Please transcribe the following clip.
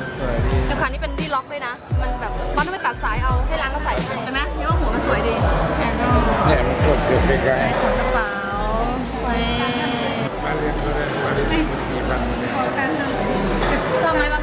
เข็มขัดนี่เป็นที่ล็อกเลยนะมันแบบมันต้องไปตัดสายเอาให้ร้านก็ใส่ใช่ไหมยังว่าหัวมันสวยดีเนี่ยมันกดเกือบใกล้ๆของกระเป๋าไว้ชอบไหมบาง